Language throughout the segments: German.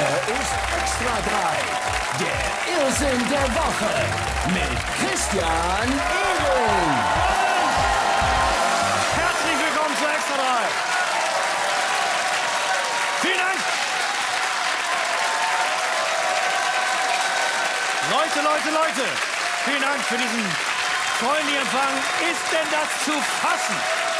ist Extra 3, der Irrsinn der Woche mit Christian Ehring. Herzlich willkommen zu Extra 3. Vielen Dank. Leute, vielen Dank für diesen freundlichen Empfang. Ist denn das zu fassen?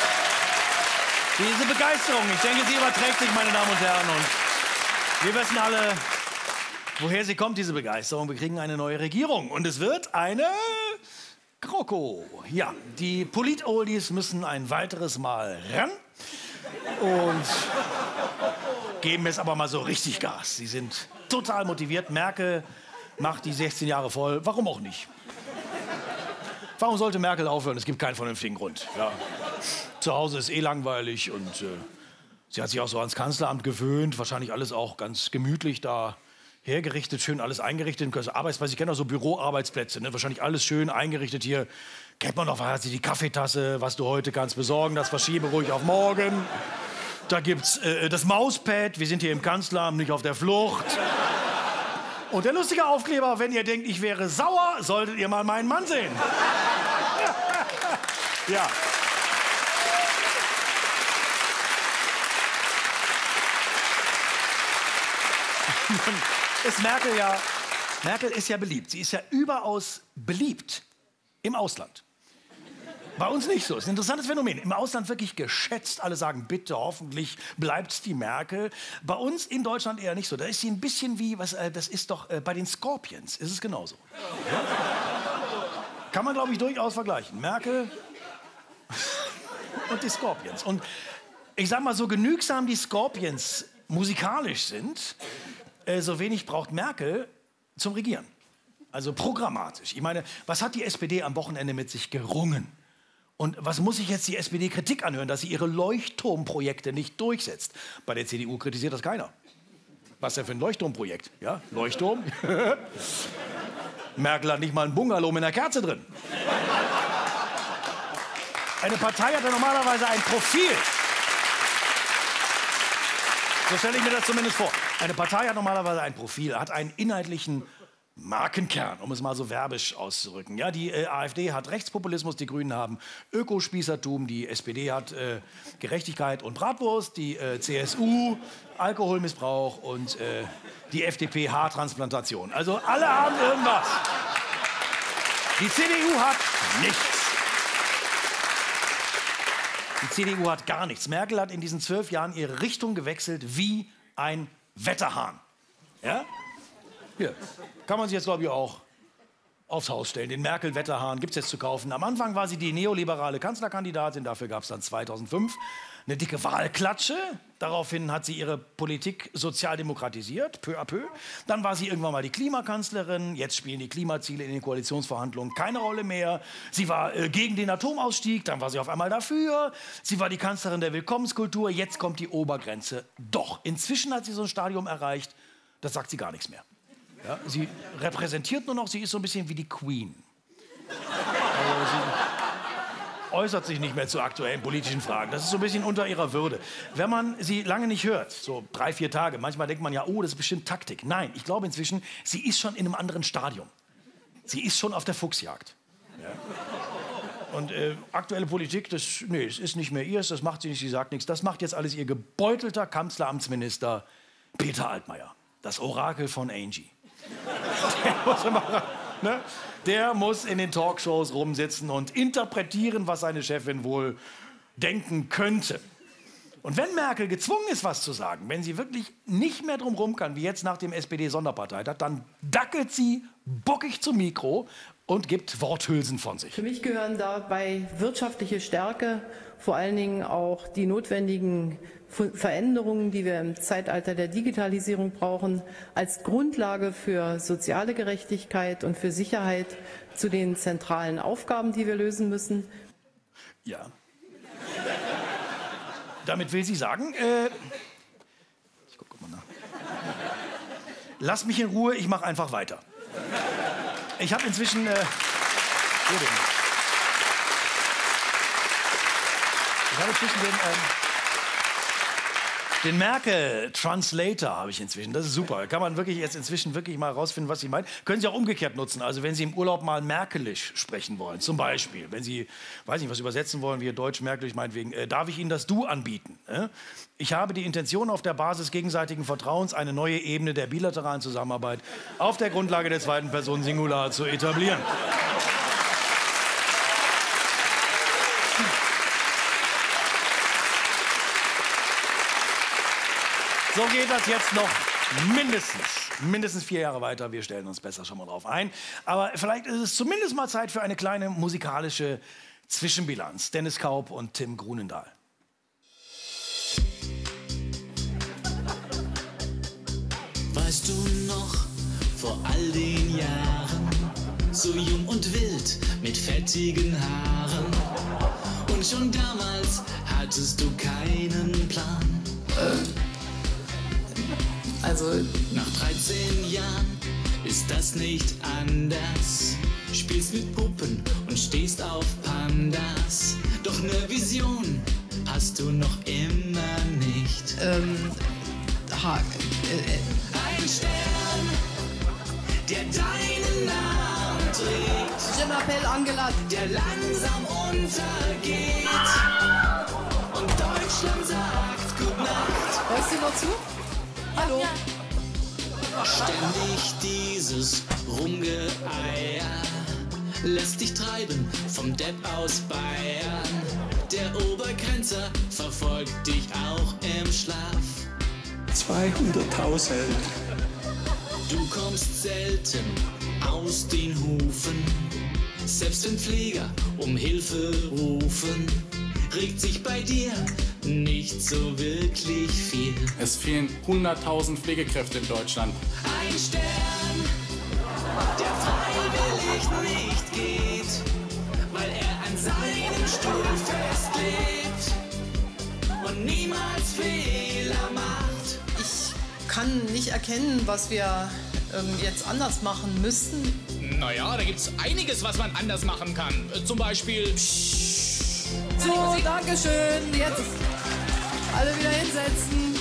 Diese Begeisterung, ich denke, sie überträgt sich, meine Damen und Herren. Und wir wissen alle, woher sie kommt, diese Begeisterung. Wir kriegen eine neue Regierung und es wird eine GroKo. Ja, die Polit-Oldies müssen ein weiteres Mal ran und geben es aber mal so richtig Gas. Sie sind total motiviert. Merkel macht die 16 Jahre voll. Warum auch nicht? Warum sollte Merkel aufhören? Es gibt keinen vernünftigen Grund. Ja. Zu Hause ist eh langweilig und sie hat sich auch so ans Kanzleramt gewöhnt. Wahrscheinlich alles auch ganz gemütlich da hergerichtet, schön alles eingerichtet. Arbeitsplätze, ich kenne auch so Büroarbeitsplätze, ne? Wahrscheinlich alles schön eingerichtet hier. Kennt man noch, hat sie die Kaffeetasse, was du heute kannst besorgen, das verschiebe ruhig auf morgen. Da gibt's das Mauspad, wir sind hier im Kanzleramt, nicht auf der Flucht. Und der lustige Aufkleber, wenn ihr denkt, ich wäre sauer, solltet ihr mal meinen Mann sehen. Ja. Ist Merkel ja, Merkel ist ja beliebt. Sie ist ja überaus beliebt im Ausland. Bei uns nicht so. Das ist ein interessantes Phänomen. Im Ausland wirklich geschätzt. Alle sagen, bitte, hoffentlich bleibt's die Merkel. Bei uns in Deutschland eher nicht so. Da ist sie ein bisschen wie, das ist doch bei den Scorpions. Ist es genauso. Ja? Kann man, glaube ich, durchaus vergleichen. Merkel und die Scorpions. Und ich sag mal, so genügsam die Scorpions musikalisch sind, so wenig braucht Merkel zum Regieren. Also programmatisch. Ich meine, was hat die SPD am Wochenende mit sich gerungen? Und was muss sich jetzt die SPD Kritik anhören, dass sie ihre Leuchtturmprojekte nicht durchsetzt? Bei der CDU kritisiert das keiner. Was denn für ein Leuchtturmprojekt? Ja, Leuchtturm? Merkel hat nicht mal ein Bungalow mit einer Kerze drin. Eine Partei hat ja normalerweise ein Profil. So stelle ich mir das zumindest vor. Eine Partei hat normalerweise ein Profil, hat einen inhaltlichen Markenkern, um es mal so werbisch auszudrücken. Ja, die AfD hat Rechtspopulismus, die Grünen haben Ökospießertum, die SPD hat Gerechtigkeit und Bratwurst, die CSU Alkoholmissbrauch und die FDP Haartransplantation. Also alle haben irgendwas. Die CDU hat nichts. Die CDU hat gar nichts. Merkel hat in diesen 12 Jahren ihre Richtung gewechselt wie ein Wetterhahn. Ja? Hier, kann man sich jetzt, glaube ich, auch aufs Haus stellen. Den Merkel-Wetterhahn gibt es jetzt zu kaufen. Am Anfang war sie die neoliberale Kanzlerkandidatin. Dafür gab es dann 2005 eine dicke Wahlklatsche. Daraufhin hat sie ihre Politik sozialdemokratisiert, peu à peu. Dann war sie irgendwann mal die Klimakanzlerin. Jetzt spielen die Klimaziele in den Koalitionsverhandlungen keine Rolle mehr. Sie war gegen den Atomausstieg. Dann war sie auf einmal dafür. Sie war die Kanzlerin der Willkommenskultur. Jetzt kommt die Obergrenze. Doch, inzwischen hat sie so ein Stadium erreicht, das sagt sie gar nichts mehr. Ja, sie repräsentiert nur noch, sie ist so ein bisschen wie die Queen. Also sie äußert sich nicht mehr zu aktuellen politischen Fragen. Das ist so ein bisschen unter ihrer Würde. Wenn man sie lange nicht hört, so 3, 4 Tage, manchmal denkt man ja, oh, das ist bestimmt Taktik. Nein, ich glaube inzwischen, sie ist schon in einem anderen Stadium. Sie ist schon auf der Fuchsjagd. Ja. Und aktuelle Politik, das ist nicht mehr ihrs, das macht sie nicht, sie sagt nichts. Das macht jetzt alles ihr gebeutelter Kanzleramtsminister Peter Altmaier, das Orakel von Angie. Der muss in den Talkshows rumsitzen und interpretieren, was seine Chefin wohl denken könnte. Und wenn Merkel gezwungen ist, was zu sagen, wenn sie wirklich nicht mehr drum rum kann, wie jetzt nach dem SPD-Sonderparteitag, dann dackelt sie bockig zum Mikro und gibt Worthülsen von sich. Für mich gehören dabei wirtschaftliche Stärke, vor allen Dingen auch die notwendigen Veränderungen, die wir im Zeitalter der Digitalisierung brauchen, als Grundlage für soziale Gerechtigkeit und für Sicherheit zu den zentralen Aufgaben, die wir lösen müssen. Ja. Damit will sie sagen, ich gucke mal nach. Lass mich in Ruhe, ich mache einfach weiter. Ich habe inzwischen Ich habe zwischen den Den Merkel-Translator habe ich inzwischen. Das ist super. Da kann man wirklich jetzt inzwischen wirklich mal rausfinden, was sie meint. Können Sie auch umgekehrt nutzen. Also wenn Sie im Urlaub mal Merkelisch sprechen wollen, zum Beispiel. Wenn Sie, weiß nicht, was übersetzen wollen, wie Deutsch, Merkelisch meinetwegen, darf ich Ihnen das Du anbieten. Ich habe die Intention, auf der Basis gegenseitigen Vertrauens eine neue Ebene der bilateralen Zusammenarbeit auf der Grundlage der zweiten Person Singular zu etablieren. So geht das jetzt noch mindestens 4 Jahre weiter. Wir stellen uns besser schon mal drauf ein. Aber vielleicht ist es zumindest mal Zeit für eine kleine musikalische Zwischenbilanz. Dennis Kaup und Tim Grunendahl. Weißt du noch, vor all den Jahren, so jung und wild mit fettigen Haaren. Und schon damals hattest du keinen Plan. Also nach 13 Jahren ist das nicht anders. Spielst mit Puppen und stehst auf Pandas. Doch ne Vision hast du noch immer nicht. Ein Stern, der deinen Namen trägt. Je m'appelle Angela. Der langsam untergeht. Und Deutschland sagt Gute Nacht. Hörst du noch zu? Hallo? Ja. Ständig dieses Rumgeeier lässt dich treiben vom Depp aus Bayern. Der Obergrenzer verfolgt dich auch im Schlaf. 200.000. Du kommst selten aus den Hufen. Selbst wenn Pfleger um Hilfe rufen, regt sich bei dir nicht so wirklich viel. Es fehlen 100.000 Pflegekräfte in Deutschland. Ein Stern, der freiwillig nicht geht, weil er an seinem Stuhl festlebt und niemals Fehler macht. Ich kann nicht erkennen, was wir jetzt anders machen müssten. Naja, da gibt's einiges, was man anders machen kann. Zum Beispiel... So, danke schön. Jetzt alle wieder hinsetzen.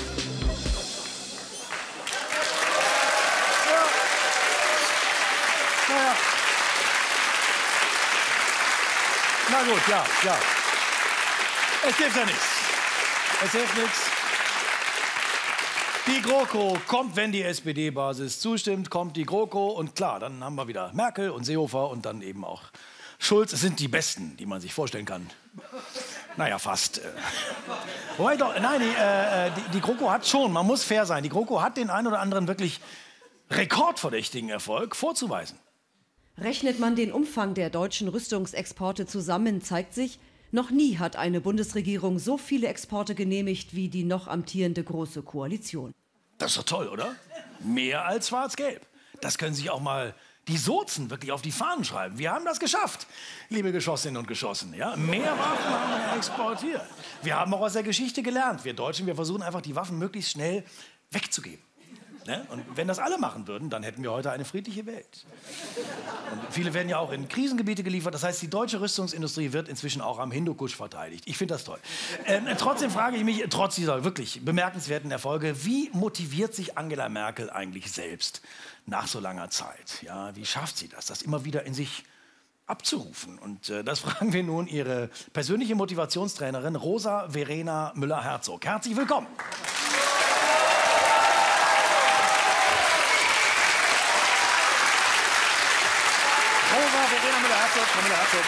Naja. Na gut, ja. Es hilft ja nichts. Es hilft nichts. Die GroKo kommt, wenn die SPD-Basis zustimmt, kommt die GroKo. Und klar, dann haben wir wieder Merkel und Seehofer und dann eben auch Schulz. Es sind die Besten, die man sich vorstellen kann. Naja, fast. Wobei doch, nein, die GroKo hat schon, man muss fair sein, die GroKo hat den ein oder anderen wirklich rekordverdächtigen Erfolg vorzuweisen. Rechnet man den Umfang der deutschen Rüstungsexporte zusammen, zeigt sich, noch nie hat eine Bundesregierung so viele Exporte genehmigt wie die noch amtierende Große Koalition. Das ist doch toll, oder? Mehr als Schwarz-Gelb. Das können sich auch mal die Sozen wirklich auf die Fahnen schreiben. Wir haben das geschafft, liebe Geschossinnen und Geschossen. Ja? Mehr Waffen haben wir exportiert. Wir haben auch aus der Geschichte gelernt. Wir Deutschen, wir versuchen einfach, die Waffen möglichst schnell wegzugeben. Ne? Und wenn das alle machen würden, dann hätten wir heute eine friedliche Welt. Und viele werden ja auch in Krisengebiete geliefert. Das heißt, die deutsche Rüstungsindustrie wird inzwischen auch am Hindukusch verteidigt. Ich finde das toll. Trotzdem frage ich mich, trotz dieser wirklich bemerkenswerten Erfolge, wie motiviert sich Angela Merkel eigentlich selbst nach so langer Zeit? Ja, wie schafft sie das, das immer wieder in sich abzurufen? Und das fragen wir nun ihre persönliche Motivationstrainerin Rosa Verena Müller-Herzog. Herzlich willkommen. Rosa Verena Müller-Herzog, Frau Müller-Herzog.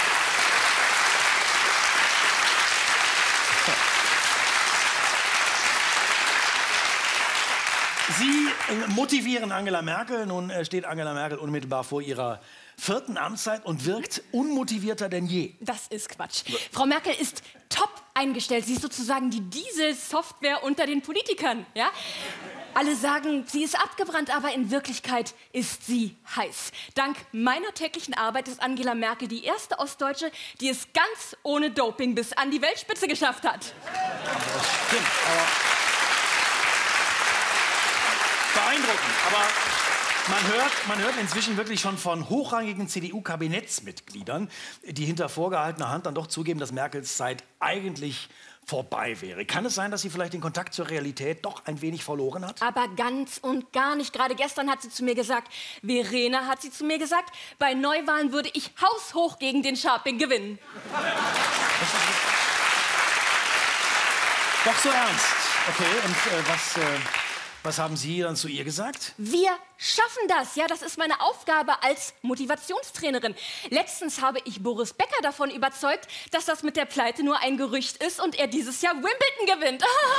Sie motivieren Angela Merkel. Nun steht Angela Merkel unmittelbar vor ihrer 4. Amtszeit und wirkt unmotivierter denn je. Das ist Quatsch. Frau Merkel ist top eingestellt. Sie ist sozusagen die Dieselsoftware unter den Politikern. Ja? Alle sagen, sie ist abgebrannt, aber in Wirklichkeit ist sie heiß. Dank meiner täglichen Arbeit ist Angela Merkel die erste Ostdeutsche, die es ganz ohne Doping bis an die Weltspitze geschafft hat. Das stimmt, aber beeindruckend. Aber Man hört inzwischen wirklich schon von hochrangigen CDU-Kabinettsmitgliedern, die hinter vorgehaltener Hand dann doch zugeben, dass Merkels Zeit eigentlich vorbei wäre. Kann es sein, dass sie vielleicht den Kontakt zur Realität doch ein wenig verloren hat? Aber ganz und gar nicht. Gerade gestern hat sie zu mir gesagt, Verena hat sie zu mir gesagt, bei Neuwahlen würde ich haushoch gegen den Scharping gewinnen. Doch so ernst. Okay, und was haben Sie dann zu ihr gesagt? Wir schaffen das. Ja, das ist meine Aufgabe als Motivationstrainerin. Letztens habe ich Boris Becker davon überzeugt, dass das mit der Pleite nur ein Gerücht ist und er dieses Jahr Wimbledon gewinnt.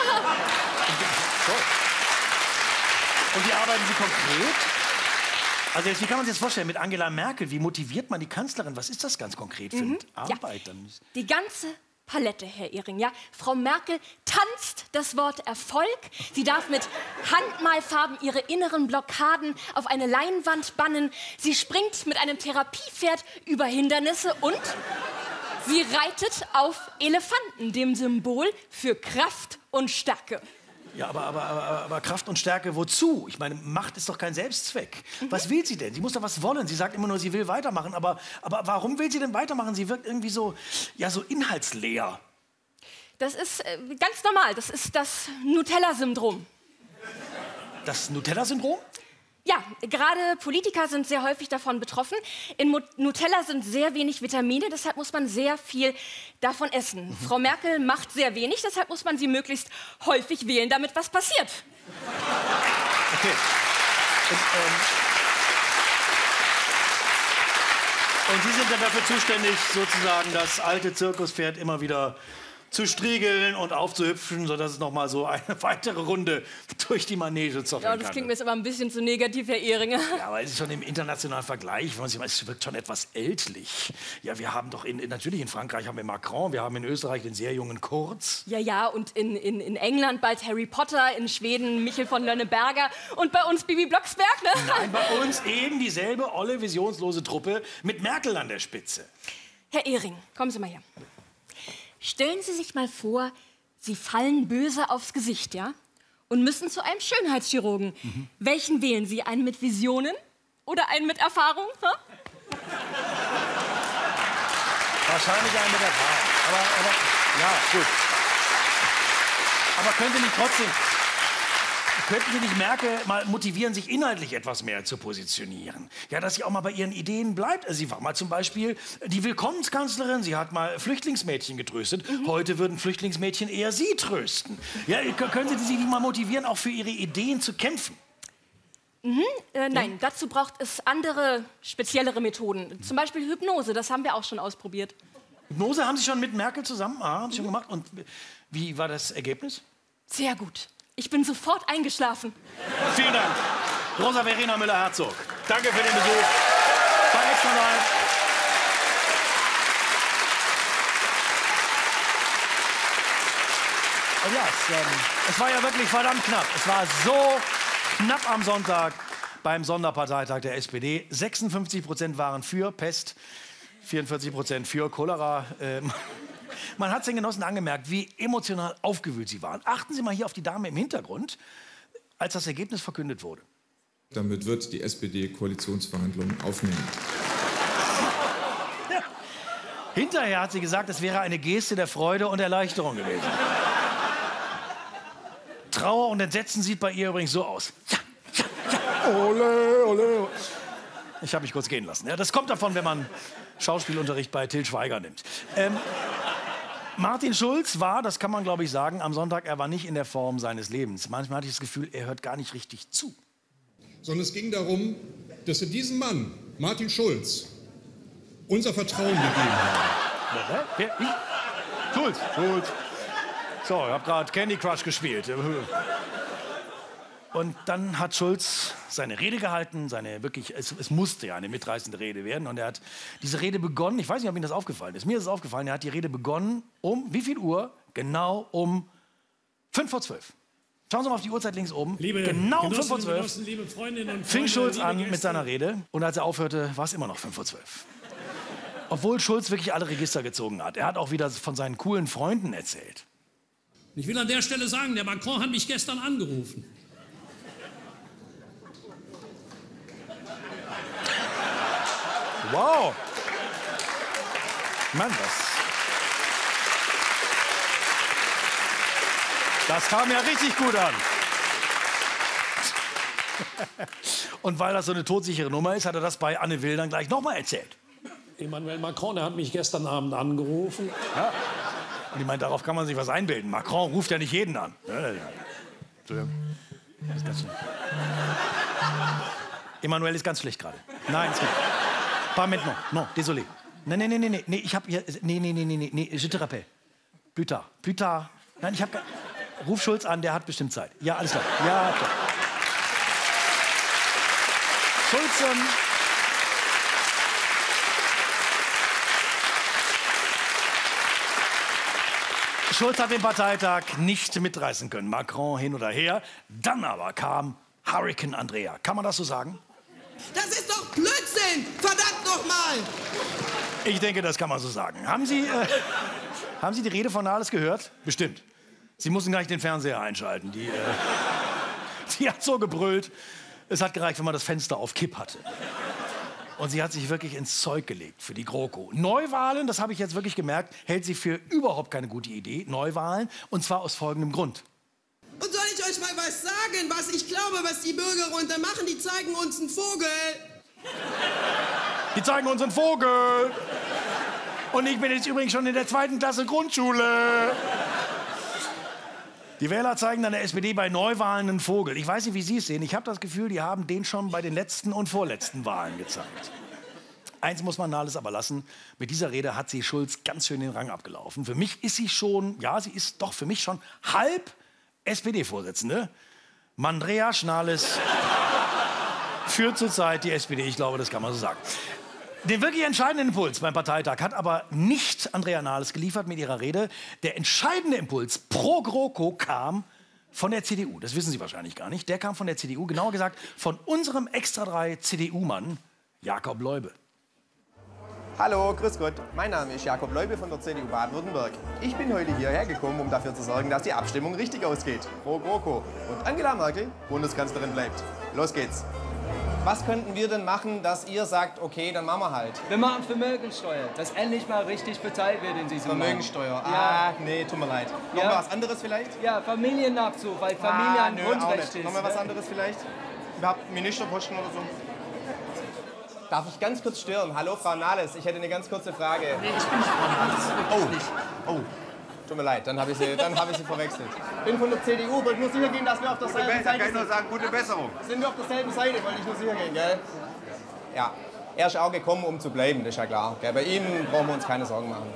Und wie arbeiten Sie konkret? Also jetzt, wie kann man sich das vorstellen mit Angela Merkel? Wie motiviert man die Kanzlerin? Was ist das ganz konkret für Arbeit? Ja. Die ganze Palette, Herr Ehring, ja. Frau Merkel tanzt das Wort Erfolg. Sie darf mit Handmalfarben ihre inneren Blockaden auf eine Leinwand bannen. Sie springt mit einem Therapiepferd über Hindernisse und sie reitet auf Elefanten, dem Symbol für Kraft und Stärke. Ja, aber Kraft und Stärke wozu? Ich meine, Macht ist doch kein Selbstzweck. Was will sie denn? Sie muss doch was wollen. Sie sagt immer nur, sie will weitermachen. Aber warum will sie denn weitermachen? Sie wirkt irgendwie so, ja, so inhaltsleer. Das ist ganz normal. Das ist das Nutella-Syndrom. Das Nutella-Syndrom? Ja, gerade Politiker sind sehr häufig davon betroffen. In Nutella sind sehr wenig Vitamine, deshalb muss man sehr viel davon essen. Frau Merkel macht sehr wenig, deshalb muss man sie möglichst häufig wählen, damit was passiert. Okay. Und Sie sind dann dafür zuständig, sozusagen das alte Zirkuspferd immer wieder zu striegeln und aufzuhüpfen, sodass es noch mal so eine weitere Runde durch die Manege zocken kann. Ja, das klingt mir jetzt aber ein bisschen zu negativ, Herr Ehring. Ja, aber es ist schon im internationalen Vergleich, es wirkt schon etwas ältlich. Ja, wir haben doch natürlich in Frankreich haben wir Macron, wir haben in Österreich den sehr jungen Kurz. Ja, und in England bald Harry Potter, in Schweden Michel von Lönneberger und bei uns Bibi Blocksberg, ne? Nein, bei uns eben dieselbe olle, visionslose Truppe mit Merkel an der Spitze. Herr Ehring, kommen Sie mal her. Stellen Sie sich mal vor, Sie fallen böse aufs Gesicht, ja? Und müssen zu einem Schönheitschirurgen. Welchen wählen Sie? Einen mit Visionen oder einen mit Erfahrung? Ha? Wahrscheinlich einen mit Erfahrung. Aber ja, gut. Aber könnten Sie nicht Merkel mal motivieren, sich inhaltlich etwas mehr zu positionieren? Ja, dass sie auch mal bei ihren Ideen bleibt. Also sie war mal zum Beispiel die Willkommenskanzlerin. Sie hat mal Flüchtlingsmädchen getröstet. Heute würden Flüchtlingsmädchen eher sie trösten. Ja, können Sie sie nicht mal motivieren, auch für ihre Ideen zu kämpfen? Nein, dazu braucht es andere, speziellere Methoden. Zum Beispiel Hypnose, das haben wir auch schon ausprobiert. Hypnose haben Sie schon mit Merkel zusammen haben Sie schon gemacht. Und wie war das Ergebnis? Sehr gut. Ich bin sofort eingeschlafen. Vielen Dank. Rosa Verena Müller-Herzog. Danke für den Besuch bei Extra 3. Und ja, es war ja wirklich verdammt knapp. Es war so knapp am Sonntag beim Sonderparteitag der SPD. 56% waren für Pest, 44% für Cholera. Man hat es den Genossen angemerkt, wie emotional aufgewühlt sie waren. Achten Sie mal hier auf die Dame im Hintergrund, als das Ergebnis verkündet wurde. Damit wird die SPD Koalitionsverhandlungen aufnehmen. Ja. Hinterher hat sie gesagt, es wäre eine Geste der Freude und Erleichterung gewesen. Trauer und Entsetzen sieht bei ihr übrigens so aus. Ja, ja, ja. Ole, ole. Ich habe mich kurz gehen lassen. Ja, das kommt davon, wenn man Schauspielunterricht bei Til Schweiger nimmt. Martin Schulz war, das kann man glaube ich sagen, am Sonntag, er war nicht in der Form seines Lebens. Manchmal hatte ich das Gefühl, er hört gar nicht richtig zu. Sondern es ging darum, dass wir diesem Mann, Martin Schulz, unser Vertrauen gegeben haben. Wer? Schulz. So, ich habe gerade Candy Crush gespielt. Und dann hat Schulz seine Rede gehalten, es musste ja eine mitreißende Rede werden. Und er hat diese Rede begonnen, ich weiß nicht, ob Ihnen das aufgefallen ist, mir ist es aufgefallen, er hat die Rede begonnen um, wie viel Uhr? Genau um 5:12. Schauen Sie mal auf die Uhrzeit links oben. Genau um 5:12 fing Schulz an mit seiner Rede. Und als er aufhörte, war es immer noch 5:12. Obwohl Schulz wirklich alle Register gezogen hat. Er hat auch wieder von seinen coolen Freunden erzählt. Ich will an der Stelle sagen, der Macron hat mich gestern angerufen. Wow. Mann, das kam ja richtig gut an. Und weil das so eine todsichere Nummer ist, hat er das bei Anne Will dann gleich nochmal erzählt. Emmanuel Macron, der hat mich gestern Abend angerufen. Ja. Und ich meine, darauf kann man sich was einbilden. Macron ruft ja nicht jeden an. Emmanuel ist ganz schlecht gerade. Nein, es geht. Pas maintenant. Non, désolé. Nee, ich hab hier... Nee, je te rappelle. Plus tard. Nein, ich hab... Ruf Schulz an, der hat bestimmt Zeit. Ja, alles klar. Ja, klar. Schulz hat den Parteitag nicht mitreißen können. Macron hin oder her. Dann aber kam Hurricane Andrea. Kann man das so sagen? Das ist doch Blödsinn! Verdammt nochmal! Ich denke, das kann man so sagen. Haben Sie die Rede von Nahles gehört? Bestimmt. Sie mussten gleich den Fernseher einschalten. Die hat so gebrüllt. Es hat gereicht, wenn man das Fenster auf Kipp hatte. Und sie hat sich wirklich ins Zeug gelegt für die GroKo. Neuwahlen, das habe ich jetzt wirklich gemerkt, hält sie für überhaupt keine gute Idee. Neuwahlen, und zwar aus folgendem Grund. Und soll ich euch mal was sagen, was ich glaube, was die Bürger runter machen? Die zeigen uns einen Vogel. Die zeigen uns einen Vogel. Und ich bin jetzt übrigens schon in der 2. Klasse Grundschule. Die Wähler zeigen dann der SPD bei Neuwahlen einen Vogel. Ich weiß nicht, wie Sie es sehen. Ich habe das Gefühl, die haben den schon bei den letzten und vorletzten Wahlen gezeigt. Eins muss man Nahles aber lassen. Mit dieser Rede hat sie Schulz ganz schön den Rang abgelaufen. Für mich ist sie schon, ja, sie ist doch für mich schon halb SPD-Vorsitzende. Mandrea Nahles führt zurzeit die SPD. Ich glaube, das kann man so sagen. Den wirklich entscheidenden Impuls beim Parteitag hat aber nicht Andrea Nahles geliefert mit ihrer Rede. Der entscheidende Impuls pro GroKo kam von der CDU. Das wissen Sie wahrscheinlich gar nicht. Der kam von der CDU, genauer gesagt von unserem Extra-3-CDU-Mann Jakob Leube. Hallo, grüß Gott. Mein Name ist Jakob Leube von der CDU Baden-Württemberg. Ich bin heute hierher gekommen, um dafür zu sorgen, dass die Abstimmung richtig ausgeht. Pro GroKo. Und Angela Merkel Bundeskanzlerin bleibt. Los geht's. Was könnten wir denn machen, dass ihr sagt, okay, dann machen wir halt? Wir machen Vermögensteuer, dass endlich mal richtig verteilt wird in diesem Vermögensteuer? Land. Ja. Nee, tut mir leid. Noch mal was anderes vielleicht? Ja, Familiennachzug, weil Familie ein Grundrecht ist. Noch mal was anderes vielleicht? Überhaupt Ministerposten oder so? Darf ich ganz kurz stören? Hallo, Frau Nahles, ich hätte eine ganz kurze Frage. Nee, ich bin nicht Frau Nahles. Oh. Tut mir leid, dann habe ich sie verwechselt. Ich bin von der CDU, wollte nur sicher gehen, dass wir auf derselben Seite sind. Kann ich nur sagen, gute Besserung. Sind wir auf derselben Seite, wollte ich nur sicher gehen, gell? Ja, er ist auch gekommen, um zu bleiben, das ist ja klar. Gell? Bei ihm brauchen wir uns keine Sorgen machen.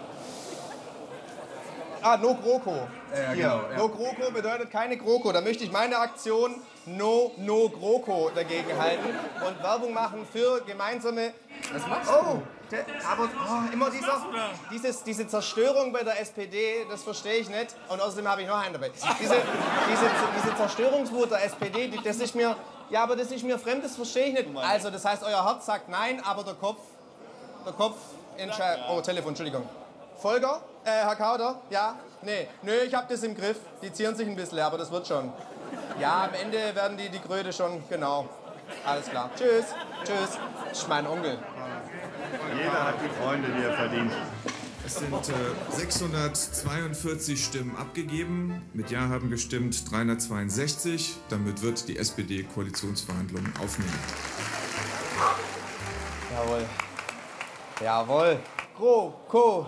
No GroKo. Ja, genau, ja. No GroKo bedeutet keine GroKo. Da möchte ich meine Aktion No GroKo dagegen halten und Werbung machen für gemeinsame... Was machst du? Immer diese Zerstörung bei der SPD, das verstehe ich nicht. Und außerdem habe ich noch einen dabei. Diese Zerstörungswut der SPD, das ist mir... Ja, aber das ist mir fremd, das verstehe ich nicht. Also, das heißt, euer Herz sagt nein, aber der Kopf entscheidet... Oh, Telefon, Entschuldigung. Volker? Herr Kauder? Ja? Nee, ich hab das im Griff. Die zieren sich ein bisschen, aber das wird schon. Ja, am Ende werden die Kröte schon, genau. Alles klar. Tschüss. Das ist mein Onkel. Jeder hat die Freunde, die er verdient. Es sind 642 Stimmen abgegeben. Mit Ja haben gestimmt 362. Damit wird die SPD Koalitionsverhandlungen aufnehmen. Jawohl. GroKo.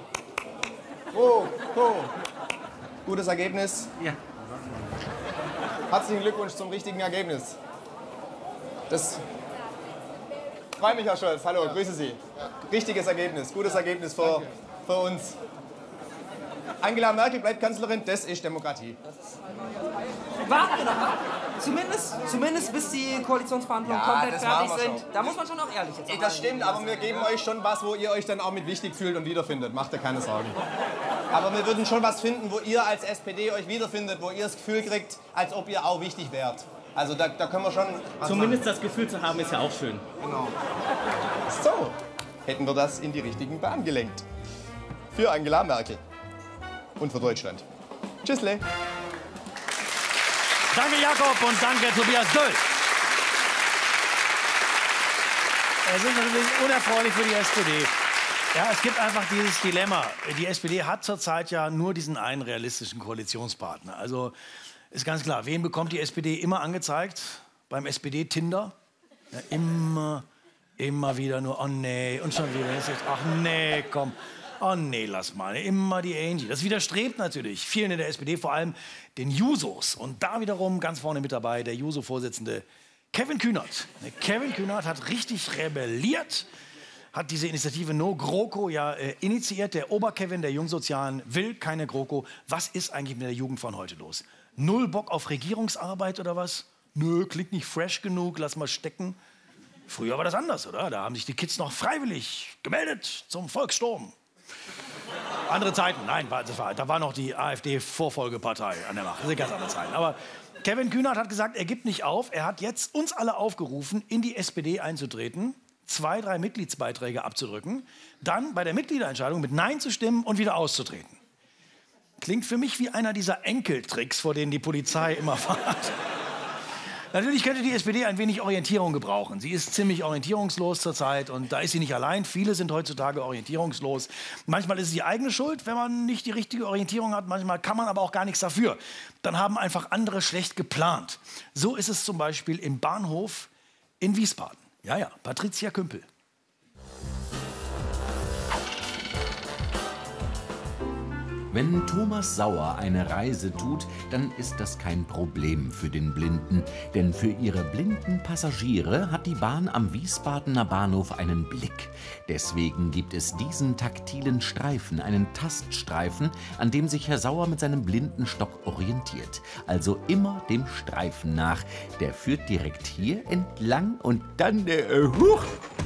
Gutes Ergebnis? Ja. Herzlichen Glückwunsch zum richtigen Ergebnis. Das freut mich, Herr Scholz. Hallo, grüße Sie. Richtiges Ergebnis, gutes Ergebnis für uns. Angela Merkel bleibt Kanzlerin, das ist Demokratie. Warten wir doch mal. Zumindest bis die Koalitionsverhandlungen komplett fertig sind. Da muss man schon auch ehrlich jetzt sein. Das stimmt, aber wir geben euch schon was, wo ihr euch dann auch mit wichtig fühlt und wiederfindet. Macht ihr keine Sorgen. Aber wir würden schon was finden, wo ihr als SPD euch wiederfindet, wo ihr das Gefühl kriegt, als ob ihr auch wichtig wärt. Also da können wir schon... Zumindest das Gefühl zu haben, ist ja auch schön. Genau. So, hätten wir das in die richtigen Bahnen gelenkt. Für Angela Merkel. Und für Deutschland. Tschüssle. Danke, Jakob, und danke, Tobias Döll. Das ist natürlich unerfreulich für die SPD. Ja, es gibt einfach dieses Dilemma. Die SPD hat zurzeit ja nur diesen einen realistischen Koalitionspartner. Also ist ganz klar, wen bekommt die SPD immer angezeigt? Beim SPD-Tinder? Ja, immer wieder nur, oh nee, und schon wieder. Ach nee, komm. Oh nee, lass mal. Immer die Angie. Das widerstrebt natürlich vielen in der SPD, vor allem den Jusos. Und da wiederum ganz vorne mit dabei der Juso-Vorsitzende Kevin Kühnert. Kevin Kühnert hat richtig rebelliert, hat diese Initiative No GroKo ja initiiert. Der Ober-Kevin der Jungsozialen will keine GroKo. Was ist eigentlich mit der Jugend von heute los? Null Bock auf Regierungsarbeit oder was? Nö, klingt nicht fresh genug, lass mal stecken. Früher war das anders, oder? Da haben sich die Kids noch freiwillig gemeldet zum Volkssturm. Andere Zeiten, nein, da war noch die AfD-Vorfolgepartei an der Macht. Das sind ganz andere Zeiten. Aber Kevin Kühnert hat gesagt, er gibt nicht auf. Er hat jetzt uns alle aufgerufen, in die SPD einzutreten, 2, 3 Mitgliedsbeiträge abzudrücken, dann bei der Mitgliederentscheidung mit Nein zu stimmen und wieder auszutreten. Klingt für mich wie einer dieser Enkeltricks, vor denen die Polizei immer warnt. Natürlich könnte die SPD ein wenig Orientierung gebrauchen. Sie ist ziemlich orientierungslos zurzeit und da ist sie nicht allein. Viele sind heutzutage orientierungslos. Manchmal ist es die eigene Schuld, wenn man nicht die richtige Orientierung hat. Manchmal kann man aber auch gar nichts dafür. Dann haben einfach andere schlecht geplant. So ist es zum Beispiel im Bahnhof in Wiesbaden. Ja, ja, Patricia Kümpel. Wenn Thomas Sauer eine Reise tut, dann ist das kein Problem für den Blinden. Denn für ihre blinden Passagiere hat die Bahn am Wiesbadener Bahnhof einen Blick. Deswegen gibt es diesen taktilen Streifen, einen Taststreifen, an dem sich Herr Sauer mit seinem Blindenstock orientiert. Also immer dem Streifen nach. Der führt direkt hier entlang und dann hoch.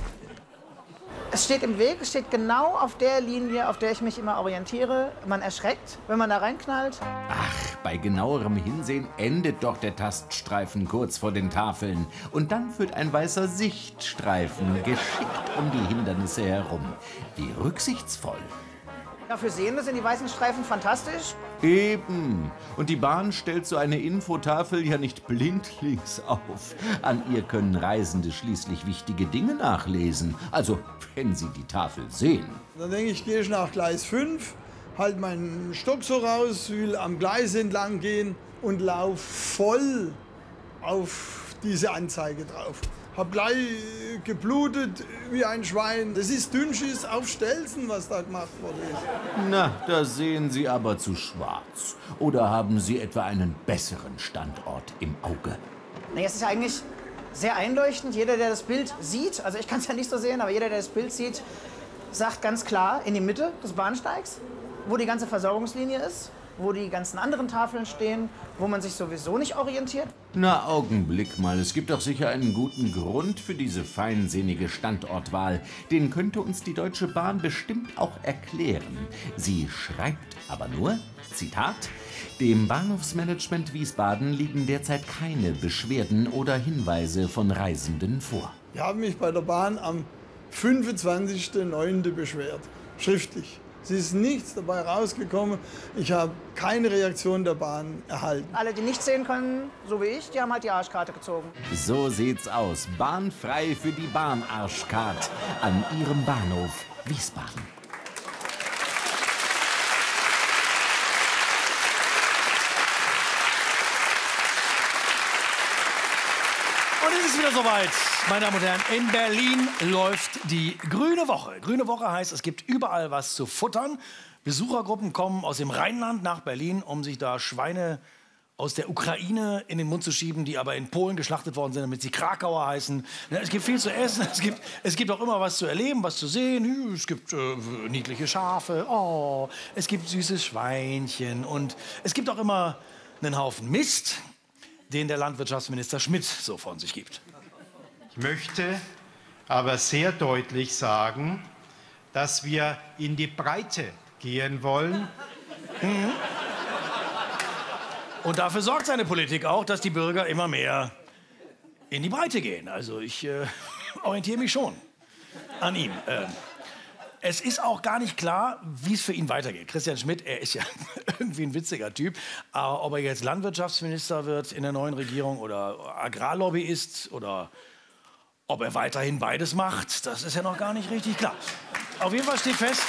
Es steht im Weg, es steht genau auf der Linie, auf der ich mich immer orientiere. Man erschreckt, wenn man da reinknallt. Ach, bei genauerem Hinsehen endet doch der Taststreifen kurz vor den Tafeln. Und dann führt ein weißer Sichtstreifen geschickt um die Hindernisse herum. Wie rücksichtsvoll. Ja, für Sehende sind die weißen Streifen fantastisch. Eben. Und die Bahn stellt so eine Infotafel ja nicht blindlings auf. An ihr können Reisende schließlich wichtige Dinge nachlesen. Also, wenn sie die Tafel sehen. Dann denke ich, gehe ich nach Gleis 5, halt meinen Stock so raus, will am Gleis entlang gehen und laufe voll auf diese Anzeige drauf. Hab gleich geblutet wie ein Schwein. Das ist Dünnschiss auf Stelzen, was da gemacht worden ist. Na, da sehen Sie aber zu schwarz. Oder haben Sie etwa einen besseren Standort im Auge? Nee, es ist eigentlich sehr einleuchtend. Jeder, der das Bild sieht, also ich kann es ja nicht so sehen, aber jeder, der das Bild sieht, sagt ganz klar, in die Mitte des Bahnsteigs, wo die ganze Versorgungslinie ist, wo die ganzen anderen Tafeln stehen, wo man sich sowieso nicht orientiert. Na, Augenblick mal. Es gibt doch sicher einen guten Grund für diese feinsinnige Standortwahl. Den könnte uns die Deutsche Bahn bestimmt auch erklären. Sie schreibt aber nur, Zitat, dem Bahnhofsmanagement Wiesbaden liegen derzeit keine Beschwerden oder Hinweise von Reisenden vor. Ich habe mich bei der Bahn am 25.09. beschwert, schriftlich. Es ist nichts dabei rausgekommen. Ich habe keine Reaktion der Bahn erhalten. Alle, die nicht sehen können, so wie ich, die haben halt die Arschkarte gezogen. So sieht's aus. Bahnfrei für die Bahnarschkarte an Ihrem Bahnhof Wiesbaden. Und es ist wieder soweit, meine Damen und Herren. In Berlin läuft die Grüne Woche. Grüne Woche heißt, es gibt überall was zu futtern. Besuchergruppen kommen aus dem Rheinland nach Berlin, um sich da Schweine aus der Ukraine in den Mund zu schieben, die aber in Polen geschlachtet worden sind, damit sie Krakauer heißen. Es gibt viel zu essen, es gibt auch immer was zu erleben, was zu sehen. Es gibt niedliche Schafe, oh, es gibt süße Schweinchen und es gibt auch immer einen Haufen Mist, den der Landwirtschaftsminister Schmidt so von sich gibt. Ich möchte aber sehr deutlich sagen, dass wir in die Breite gehen wollen. Mhm. Und dafür sorgt seine Politik auch, dass die Bürger immer mehr in die Breite gehen. Also ich orientiere mich schon an ihm. Es ist auch gar nicht klar, wie es für ihn weitergeht. Christian Schmidt, er ist ja irgendwie ein witziger Typ. Aber ob er jetzt Landwirtschaftsminister wird in der neuen Regierung oder Agrarlobbyist oder Ob er weiterhin beides macht, das ist ja noch gar nicht richtig klar. Auf jeden Fall steht fest,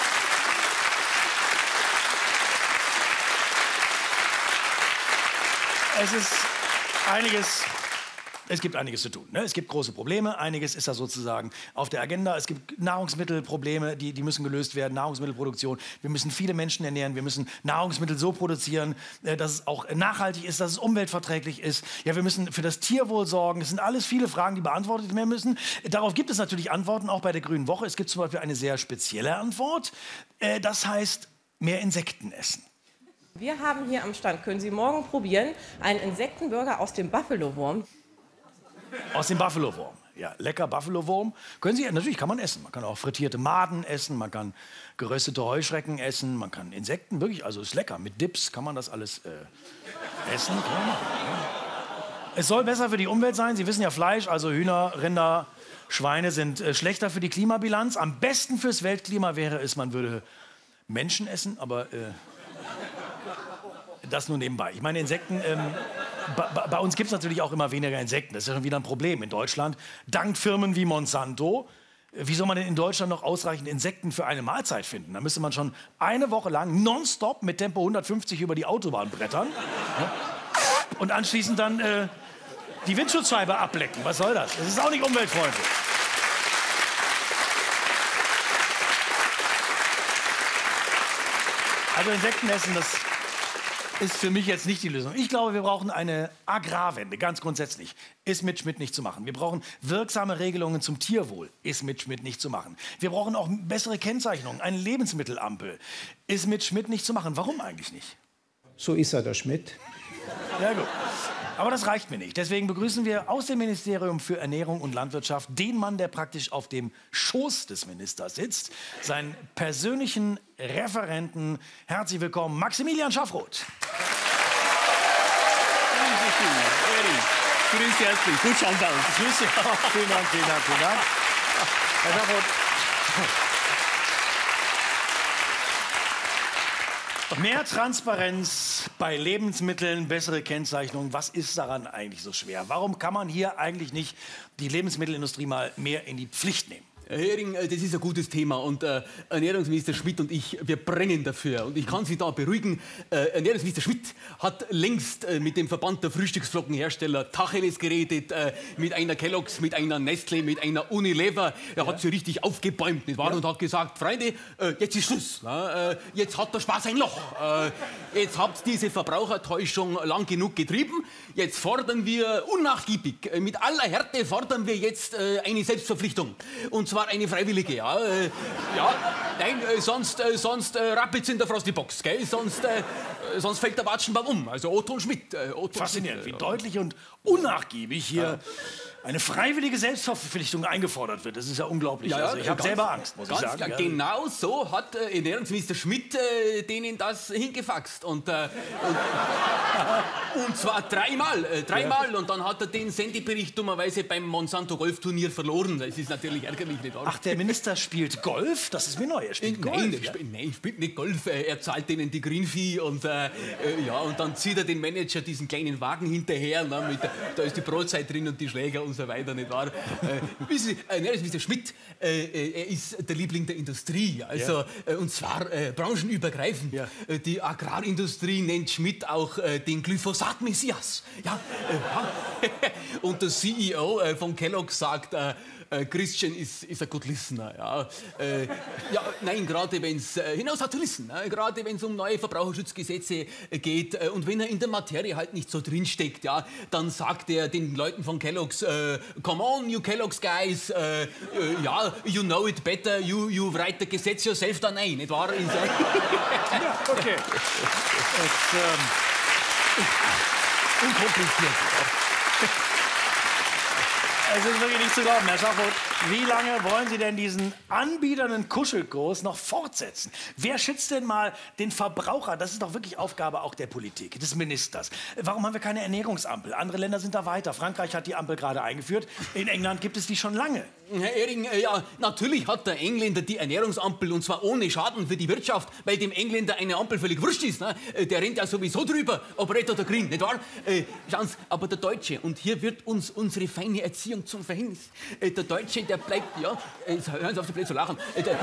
es gibt einiges zu tun. Ne? Es gibt große Probleme, einiges ist da sozusagen auf der Agenda. Es gibt Nahrungsmittelprobleme, die müssen gelöst werden, Nahrungsmittelproduktion. Wir müssen viele Menschen ernähren, wir müssen Nahrungsmittel so produzieren, dass es auch nachhaltig ist, dass es umweltverträglich ist. Ja, wir müssen für das Tierwohl sorgen. Das sind alles viele Fragen, die beantwortet werden müssen. Darauf gibt es natürlich Antworten, auch bei der Grünen Woche. Es gibt zum Beispiel eine sehr spezielle Antwort. Das heißt, mehr Insekten essen. Wir haben hier am Stand, können Sie morgen probieren, einen Insektenburger aus dem Buffalo-Wurm. Aus dem Buffalo-Wurm. Ja, lecker Buffalo-Wurm. Natürlich kann man essen. Man kann auch frittierte Maden essen, man kann geröstete Heuschrecken essen, man kann Insekten, wirklich, also ist lecker. Mit Dips kann man das alles essen. Ja. Es soll besser für die Umwelt sein. Sie wissen ja, Fleisch, also Hühner, Rinder, Schweine sind schlechter für die Klimabilanz. Am besten fürs Weltklima wäre es, man würde Menschen essen, aber das nur nebenbei. Ich meine, Insekten, bei uns gibt es natürlich auch immer weniger Insekten. Das ist ja schon wieder ein Problem in Deutschland. Dank Firmen wie Monsanto. Wie soll man denn in Deutschland noch ausreichend Insekten für eine Mahlzeit finden? Da müsste man schon eine Woche lang nonstop mit Tempo 150 über die Autobahn brettern. Ja? Und anschließend dann die Windschutzscheibe ablecken. Was soll das? Das ist auch nicht umweltfreundlich. Also Insekten essen, das ist für mich jetzt nicht die Lösung. Ich glaube, wir brauchen eine Agrarwende, ganz grundsätzlich. Ist mit Schmidt nicht zu machen. Wir brauchen wirksame Regelungen zum Tierwohl. Ist mit Schmidt nicht zu machen. Wir brauchen auch bessere Kennzeichnungen, eine Lebensmittelampel. Ist mit Schmidt nicht zu machen. Warum eigentlich nicht? So ist er, der Schmidt. Ja gut. Aber das reicht mir nicht. Deswegen begrüßen wir aus dem Ministerium für Ernährung und Landwirtschaft den Mann, der praktisch auf dem Schoß des Ministers sitzt, seinen persönlichen Referenten. Herzlich willkommen, Maximilian Schaffroth. Grüß Sie herzlich. Gut schauen Sie aus. Grüß Sie auch. Vielen Dank, vielen Dank, vielen Dank. Herr Schaffroth. Mehr Transparenz bei Lebensmitteln, bessere Kennzeichnung. Was ist daran eigentlich so schwer? Warum kann man hier eigentlich nicht die Lebensmittelindustrie mal mehr in die Pflicht nehmen? Herr Hering, das ist ein gutes Thema und Ernährungsminister Schmidt und ich, wir brennen dafür. Und ich kann Sie da beruhigen, Ernährungsminister Schmidt hat längst mit dem Verband der Frühstücksflockenhersteller Tacheles geredet, mit einer Kellogg's, mit einer Nestle, mit einer Unilever. Er hat sie richtig aufgebäumt, nicht wahr? Und hat gesagt, Freunde, jetzt ist Schluss. Jetzt hat der Spaß ein Loch. Jetzt habt ihr diese Verbrauchertäuschung lang genug getrieben. Jetzt fordern wir unnachgiebig, mit aller Härte fordern wir jetzt eine Selbstverpflichtung. Und zwar eine freiwillige, ja. Nein, sonst rappelt's in der Frosty-Box, gell? Sonst fällt der Watschenbaum um. Also Otto und Schmidt. Faszinierend, wie deutlich und unnachgiebig hier eine freiwillige Selbstverpflichtung eingefordert wird. Das ist ja unglaublich. Also ich habe selber Angst, muss ich sagen. Ja, genau so hat Ernährungsminister Schmidt denen das hingefaxt. Und zwar dreimal. Und dann hat er den Sendebericht dummerweise beim Monsanto-Golfturnier verloren. Das ist natürlich ärgerlich, nicht wahr? Ach, der Minister spielt Golf? Das ist mir neu. Er spielt Golf? Nein, er spielt nicht Golf. Er zahlt denen die Greenfee und dann zieht er den Manager diesen kleinen Wagen hinterher. Da ist die Brotzeit drin und die Schläger und so weiter, nicht wahr? Wissen Sie, Ernährungsminister Schmidt, er ist der Liebling der Industrie, also, und zwar branchenübergreifend. Ja. Die Agrarindustrie nennt Schmidt auch den Glyphosat-Messias. Ja, und der CEO von Kellogg's sagt, Christian is a good listener. Nein, gerade wenn es hinaus hat zu listen, gerade wenn es um neue Verbraucherschutzgesetze geht und wenn er in der Materie halt nicht so drinsteckt, dann sagt er den Leuten von Kellogg's, come on, you Kellogg's guys, you know it better, you write the Gesetz yourself dann ein, nicht wahr? Ja, okay. Unkompliziert. Es ist wirklich nicht zu glauben, Herr Schaffroth. Wie lange wollen Sie denn diesen anbiedernden Kuschelkurs noch fortsetzen? Wer schützt denn mal den Verbraucher? Das ist doch wirklich Aufgabe auch der Politik, des Ministers. Warum haben wir keine Ernährungsampel? Andere Länder sind da weiter. Frankreich hat die Ampel gerade eingeführt. In England gibt es die schon lange. Herr Ehring, ja, natürlich hat der Engländer die Ernährungsampel und zwar ohne Schaden für die Wirtschaft, weil dem Engländer eine Ampel völlig wurscht ist. Ne? Der rennt ja sowieso drüber, ob red oder grün, nicht wahr? Schauen Sie, aber der Deutsche, und hier wird uns unsere feine Erziehung zum Verhängnis. Der Deutsche, der bleibt, ja, hören Sie auf, Sie zu lachen.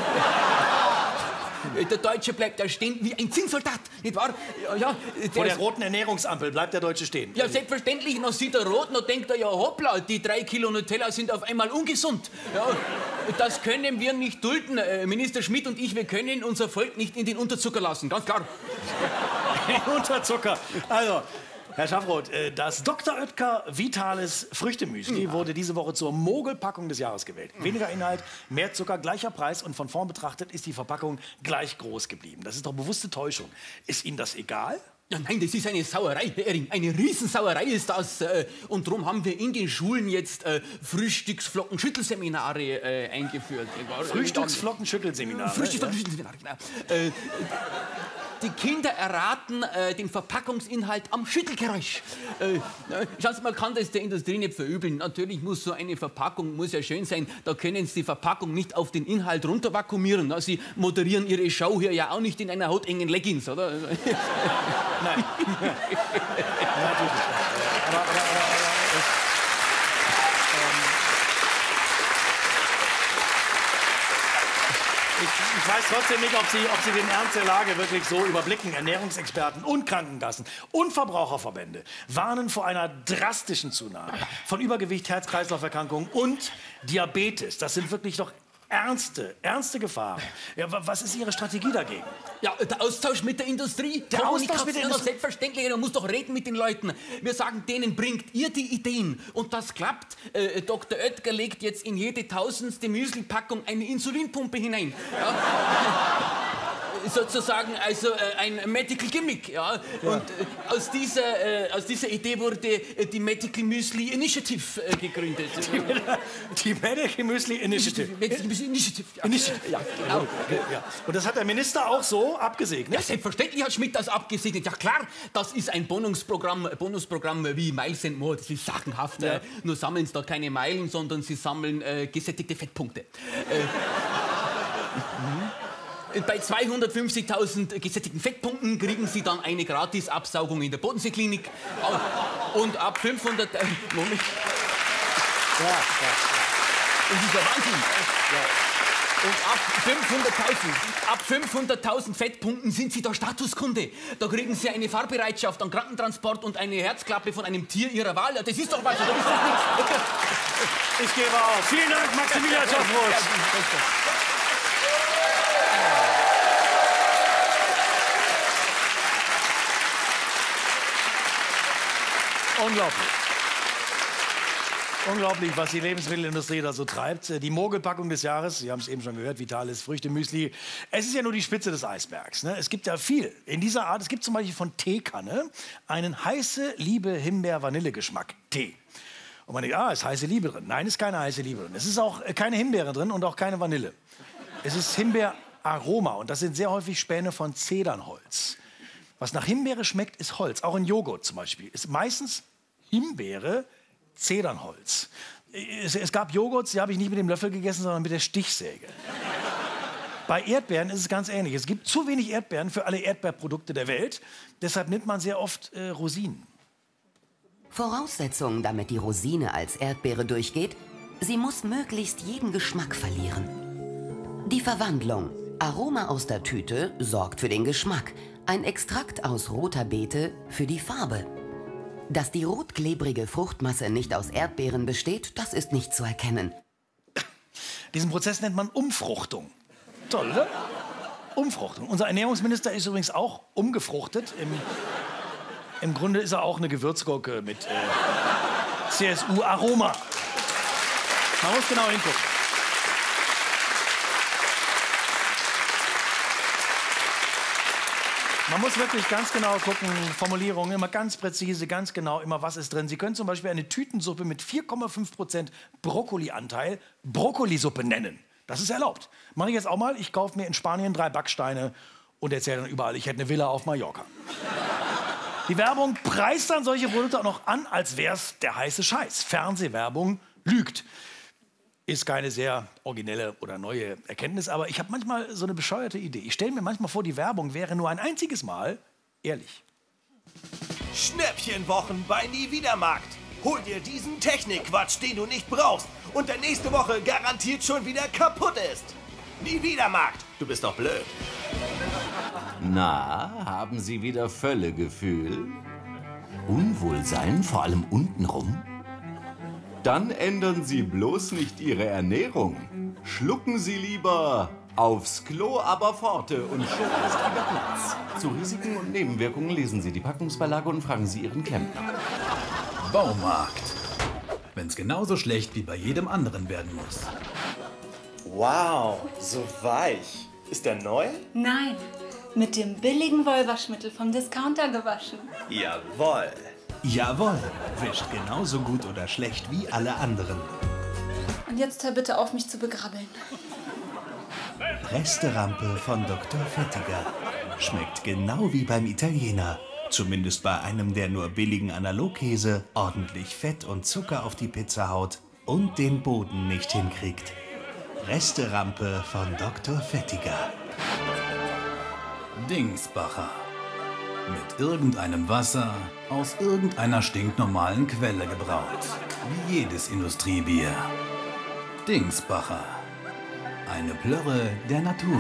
Der Deutsche bleibt da stehen wie ein Zinnsoldat, nicht wahr? Ja, vor der roten Ernährungsampel bleibt der Deutsche stehen. Ja, selbstverständlich. Noch sieht er rot, noch denkt er, ja hoppla, die 3 Kilo Nutella sind auf einmal ungesund. Ja, das können wir nicht dulden. Minister Schmidt und ich, wir können unser Volk nicht in den Unterzucker lassen, ganz klar. Unterzucker. Also, Herr Schaffroth, das Dr. Oetker Vitales Früchtemüsli wurde diese Woche zur Mogelpackung des Jahres gewählt. Weniger Inhalt, mehr Zucker, gleicher Preis und von vorn betrachtet ist die Verpackung gleich groß geblieben. Das ist doch bewusste Täuschung. Ist Ihnen das egal? Ja, nein, das ist eine Sauerei, Herr Ehring. Eine Riesensauerei ist das. Und darum haben wir in den Schulen jetzt Frühstücksflockenschüttelseminare eingeführt. Frühstücksflockenschüttelseminare? Frühstücksflockenschüttelseminare, genau. Die Kinder erraten den Verpackungsinhalt am Schüttelgeräusch. Schauen Sie, man kann das der Industrie nicht verübeln. Natürlich muss so eine Verpackung muss ja schön sein. Da können Sie die Verpackung nicht auf den Inhalt runtervakuumieren. Sie moderieren Ihre Show hier ja auch nicht in einer hautengen Leggings, oder? Nein. Natürlich nicht. Aber ich weiß trotzdem nicht, ob Sie den Ernst der Lage wirklich so überblicken. Ernährungsexperten und Krankenkassen und Verbraucherverbände warnen vor einer drastischen Zunahme von Übergewicht, Herz-Kreislauf-Erkrankungen und Diabetes. Das sind wirklich doch ernste Gefahren. Ja, was ist Ihre Strategie dagegen? Ja, der Austausch mit der Industrie. Der Austausch mit der Industrie? Selbstverständlich, man muss doch reden mit den Leuten. Wir sagen denen, bringt ihr die Ideen. Und das klappt. Dr. Oetker legt jetzt in jede 1000. Müsli-Packung eine Insulinpumpe hinein. Ja. Sozusagen also ein Medical Gimmick. Ja. Und aus dieser Idee wurde die Medical Müsli Initiative gegründet. Die Medical Müsli Initiative. Medical Müsli Initiative. Ja. Ja, genau. Ja. Und das hat der Minister auch so abgesegnet? Ja, selbstverständlich hat Schmidt das abgesegnet. Ja klar, das ist ein Bonusprogramm wie Miles and More. Das ist sagenhaft. Ja. Nur sammeln Sie da keine Meilen, sondern Sie sammeln gesättigte Fettpunkte. Bei 250.000 gesättigten Fettpunkten kriegen Sie dann eine Gratisabsaugung in der Bodenseeklinik. Und ab 500... Moment. Ja. Das ist ja Wahnsinn. Ja. Und ab 500.000 Fettpunkten sind Sie der Statuskunde. Da kriegen Sie eine Fahrbereitschaft an Krankentransport und eine Herzklappe von einem Tier Ihrer Wahl. Ja, das ist doch was, oder ist das nichts? Ich gebe auf. Vielen Dank, Maximilian Schaffroth. Unglaublich. Unglaublich, was die Lebensmittelindustrie da so treibt. Die Mogelpackung des Jahres, Sie haben es eben schon gehört, Vitales Früchtemüsli. Es ist ja nur die Spitze des Eisbergs. Ne? Es gibt ja viel in dieser Art. Es gibt zum Beispiel von Teekanne einen heiße Liebe Himbeer-Vanille-Geschmack Tee. Und man denkt, ist heiße Liebe drin. Nein, ist keine heiße Liebe drin. Es ist auch keine Himbeere drin und auch keine Vanille. Es ist Himbeeraroma und das sind sehr häufig Späne von Zedernholz. Was nach Himbeere schmeckt, ist Holz. Auch in Joghurt zum Beispiel. Ist meistens Himbeere, Zedernholz. Es gab Joghurts, die habe ich nicht mit dem Löffel gegessen, sondern mit der Stichsäge. Bei Erdbeeren ist es ganz ähnlich. Es gibt zu wenig Erdbeeren für alle Erdbeerprodukte der Welt. Deshalb nimmt man sehr oft Rosinen. Voraussetzung, damit die Rosine als Erdbeere durchgeht, sie muss möglichst jeden Geschmack verlieren. Die Verwandlung. Aroma aus der Tüte sorgt für den Geschmack. Ein Extrakt aus roter Beete für die Farbe. Dass die rotklebrige Fruchtmasse nicht aus Erdbeeren besteht, das ist nicht zu erkennen. Diesen Prozess nennt man Umfruchtung. Toll, oder? Umfruchtung. Unser Ernährungsminister ist übrigens auch umgefruchtet. Im Grunde ist er auch eine Gewürzgurke mit CSU-Aroma. Man muss genau hingucken. Man muss wirklich ganz genau gucken, Formulierungen, immer ganz präzise, ganz genau, immer was ist drin. Sie können zum Beispiel eine Tütensuppe mit 4,5% Brokkolianteil Brokkolisuppe nennen. Das ist erlaubt. Mache ich jetzt auch mal. Ich kaufe mir in Spanien 3 Backsteine und erzähle dann überall, ich hätte eine Villa auf Mallorca. Die Werbung preist dann solche Produkte auch noch an, als wäre es der heiße Scheiß. Fernsehwerbung lügt. Ist keine sehr originelle oder neue Erkenntnis, aber ich habe manchmal so eine bescheuerte Idee. Ich stelle mir manchmal vor, die Werbung wäre nur ein einziges Mal ehrlich. Schnäppchenwochen bei Nie-Wieder-Markt. Hol dir diesen Technikquatsch, den du nicht brauchst und der nächste Woche garantiert schon wieder kaputt ist. Nie-Wieder-Markt, du bist doch blöd. Na, haben Sie wieder Völlegefühl? Unwohlsein, vor allem untenrum? Dann ändern Sie bloß nicht Ihre Ernährung. Schlucken Sie lieber aufs Klo, aber Forte und schon ist wieder Platz. Zu Risiken und Nebenwirkungen lesen Sie die Packungsbeilage und fragen Sie Ihren Klempner. Baumarkt. Wenn's genauso schlecht wie bei jedem anderen werden muss. Wow, so weich. Ist der neu? Nein, mit dem billigen Wollwaschmittel vom Discounter gewaschen. Jawohl. Jawohl, wischt genauso gut oder schlecht wie alle anderen. Und jetzt hör bitte auf, mich zu begrabbeln. Resterampe von Dr. Fettiger. Schmeckt genau wie beim Italiener. Zumindest bei einem, der nur billigen Analogkäse, ordentlich Fett und Zucker auf die Pizza haut und den Boden nicht hinkriegt. Resterampe von Dr. Fettiger. Dingsbacher. Mit irgendeinem Wasser aus irgendeiner stinknormalen Quelle gebraut. Wie jedes Industriebier. Dingsbacher. Eine Plörre der Natur.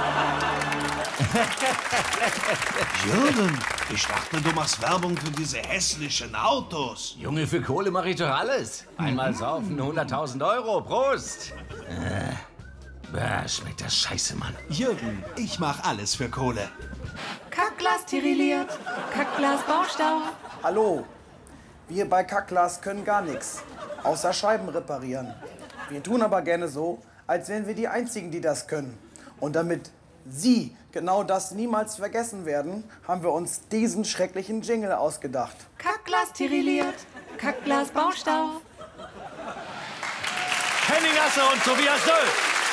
Jürgen, ich dachte, du machst Werbung für diese hässlichen Autos. Junge, für Kohle mache ich doch alles. Einmal saufen, 100.000 €. Prost. Schmeckt das scheiße, Mann. Jürgen, ich mach alles für Kohle. Kackglas sterilliert, Kackglas Baustau. Hallo, wir bei Kackglas können gar nichts, außer Scheiben reparieren. Wir tun aber gerne so, als wären wir die Einzigen, die das können. Und damit Sie genau das niemals vergessen werden, haben wir uns diesen schrecklichen Jingle ausgedacht. Kackglas sterilliert, Kackglas Baustau. Henning Asse und Tobias Döll.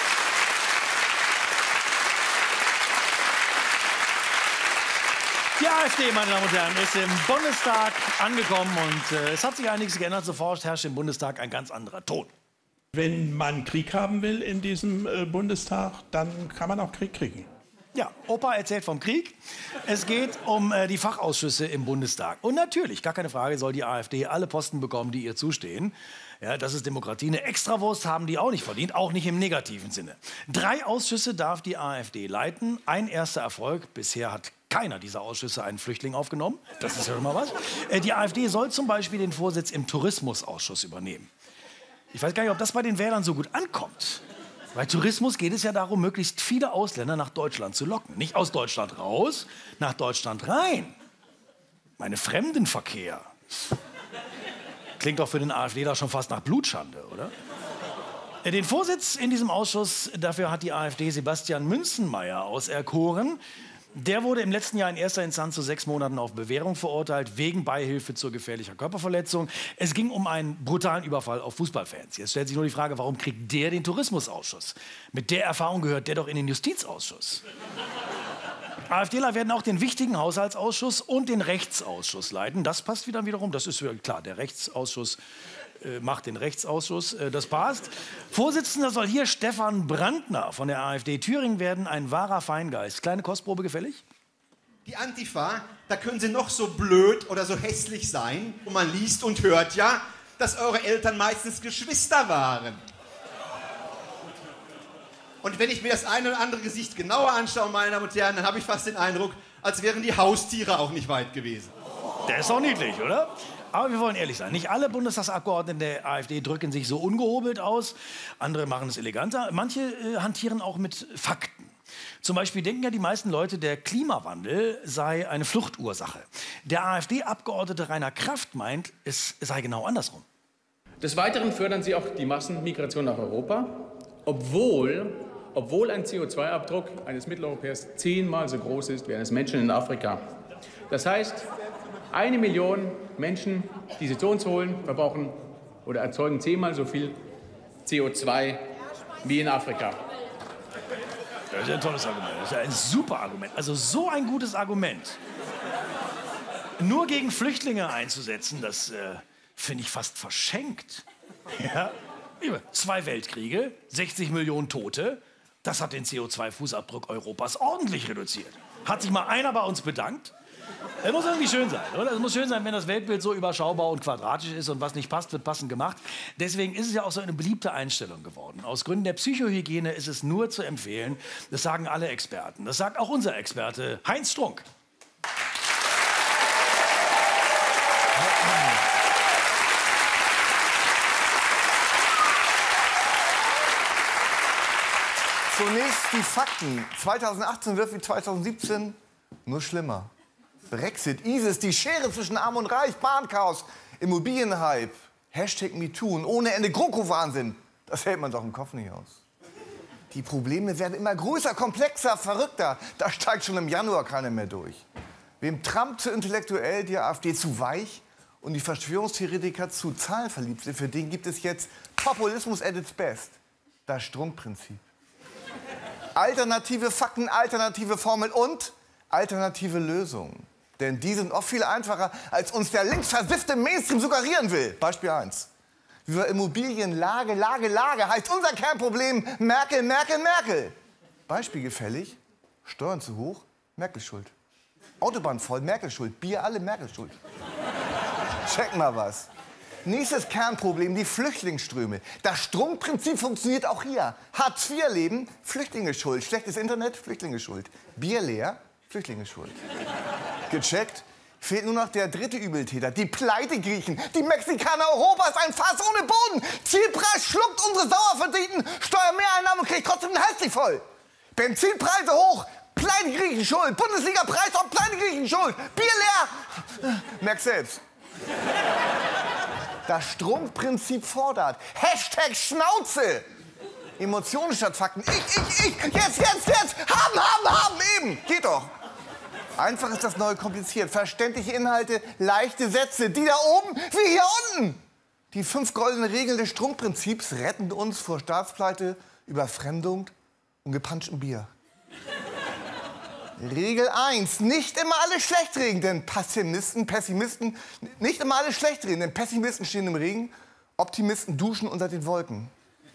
Die AfD, meine Damen und Herren, ist im Bundestag angekommen und es hat sich einiges geändert. Sofort herrscht im Bundestag ein ganz anderer Ton. Wenn man Krieg haben will in diesem Bundestag, dann kann man auch Krieg kriegen. Ja, Opa erzählt vom Krieg. Es geht um die Fachausschüsse im Bundestag. Und natürlich, gar keine Frage, soll die AfD alle Posten bekommen, die ihr zustehen. Ja, das ist Demokratie. Eine Extrawurst haben die auch nicht verdient, auch nicht im negativen Sinne. 3 Ausschüsse darf die AfD leiten. Ein erster Erfolg. Bisher hat keiner dieser Ausschüsse einen Flüchtling aufgenommen. Das ist ja schon mal was. Die AfD soll zum Beispiel den Vorsitz im Tourismusausschuss übernehmen. Ich weiß gar nicht, ob das bei den Wählern so gut ankommt. Bei Tourismus geht es ja darum, möglichst viele Ausländer nach Deutschland zu locken. Nicht aus Deutschland raus, nach Deutschland rein. Meine Fremdenverkehr. Klingt doch für den AfDler schon fast nach Blutschande, oder? Den Vorsitz in diesem Ausschuss, dafür hat die AfD Sebastian Münzenmaier auserkoren. Der wurde im letzten Jahr in erster Instanz zu 6 Monaten auf Bewährung verurteilt, wegen Beihilfe zur gefährlicher Körperverletzung. Es ging um einen brutalen Überfall auf Fußballfans. Jetzt stellt sich nur die Frage, warum kriegt der den Tourismusausschuss? Mit der Erfahrung gehört der doch in den Justizausschuss. AfDler werden auch den wichtigen Haushaltsausschuss und den Rechtsausschuss leiten. Das passt wiederum, das ist klar, der Rechtsausschuss macht den Rechtsausschuss, das passt. Vorsitzender soll hier Stefan Brandner von der AfD. Thüringen werden, ein wahrer Feingeist. Kleine Kostprobe gefällig? Die Antifa, da können sie noch so blöd oder so hässlich sein. Und man liest und hört ja, dass eure Eltern meistens Geschwister waren. Und wenn ich mir das eine oder andere Gesicht genauer anschaue, meine Damen und Herren, dann habe ich fast den Eindruck, als wären die Haustiere auch nicht weit gewesen. Der ist doch niedlich, oder? Aber wir wollen ehrlich sein, nicht alle Bundestagsabgeordneten der AfD drücken sich so ungehobelt aus, andere machen es eleganter. Manche hantieren auch mit Fakten. Zum Beispiel denken ja die meisten Leute, der Klimawandel sei eine Fluchtursache. Der AfD-Abgeordnete Rainer Kraft meint, es sei genau andersrum. Des Weiteren fördern sie auch die Massenmigration nach Europa, obwohl obwohl ein CO2-Abdruck eines Mitteleuropäers 10-mal so groß ist wie eines Menschen in Afrika. Das heißt, 1 Million Menschen, die sie zu uns holen, verbrauchen oder erzeugen 10-mal so viel CO2 wie in Afrika. Das ist ja ein tolles Argument. Das ist ja ein super Argument. Also so ein gutes Argument. Nur gegen Flüchtlinge einzusetzen, das finde ich fast verschenkt. Ja? 2 Weltkriege, 60 Millionen Tote, das hat den CO2-Fußabdruck Europas ordentlich reduziert. Hat sich mal einer bei uns bedankt? Das muss irgendwie schön sein, oder? Es muss schön sein, wenn das Weltbild so überschaubar und quadratisch ist und was nicht passt, wird passend gemacht. Deswegen ist es ja auch so eine beliebte Einstellung geworden. Aus Gründen der Psychohygiene ist es nur zu empfehlen, das sagen alle Experten. Das sagt auch unser Experte Heinz Strunk. Zunächst die Fakten. 2018 wird wie 2017 nur schlimmer. Brexit, ISIS, die Schere zwischen Arm und Reich, Bahnchaos, Immobilienhype, #MeToo und ohne Ende GroKo-Wahnsinn. Das hält man doch im Kopf nicht aus. Die Probleme werden immer größer, komplexer, verrückter. Da steigt schon im Januar keiner mehr durch. Wem Trump zu intellektuell, die AfD zu weich und die Verschwörungstheoretiker zu zahlenverliebt sind, für den gibt es jetzt Populismus at its best. Das Strunk-Prinzip. Alternative Fakten, alternative Formeln und alternative Lösungen. Denn die sind oft viel einfacher, als uns der linksversiffte Mainstream suggerieren will. Beispiel 1. Über Immobilienlage, Lage heißt unser Kernproblem Merkel, Merkel, Merkel. Beispiel gefällig, Steuern zu hoch, Merkel schuld. Autobahn voll, Merkel schuld. Bier alle, Merkel schuld. Check mal was. Nächstes Kernproblem, die Flüchtlingsströme. Das Strunk-Prinzip funktioniert auch hier. Hartz-IV-Leben, Flüchtlinge schuld. Schlechtes Internet, Flüchtlinge schuld. Bier leer, Flüchtlinge schuld. Gecheckt? Fehlt nur noch der dritte Übeltäter, die Pleitegriechen. Die Mexikaner Europas, ein Fass ohne Boden. Zielpreis schluckt unsere sauerverdienten Steuermehreinnahmen und kriegt trotzdem den Hals nicht voll. Benzinpreise hoch, Pleitegriechen schuld. Bundesliga-Preis auf Pleitegriechen schuld. Bier leer. Merk selbst. Das Strunk-Prinzip fordert. #Schnauze. Emotionen statt Fakten. Ich. Jetzt. Haben. Eben. Geht doch. Einfach ist das Neue kompliziert. Verständliche Inhalte, leichte Sätze. Die da oben wie hier unten. Die 5 goldenen Regeln des Strunk-Prinzips retten uns vor Staatspleite, Überfremdung und gepanschtem Bier. Regel 1. Nicht immer alles schlecht reden, denn Pessimisten, nicht immer alles schlecht reden, denn Pessimisten stehen im Regen, Optimisten duschen unter den Wolken.